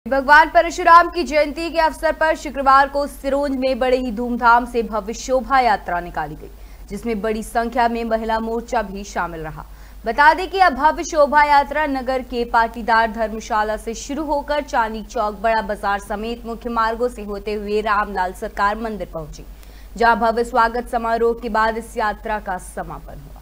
भगवान परशुराम की जयंती के अवसर पर शुक्रवार को सिरोंज में बड़े ही धूमधाम से भव्य शोभा यात्रा निकाली गई, जिसमें बड़ी संख्या में महिला मोर्चा भी शामिल रहा। बता दें कि यह भव्य शोभा यात्रा नगर के पाटीदार धर्मशाला से शुरू होकर चांदी चौक, बड़ा बाजार समेत मुख्य मार्गों से होते हुए रामलाल सरकार मंदिर पहुंची, जहां भव्य स्वागत समारोह के बाद इस यात्रा का समापन हुआ।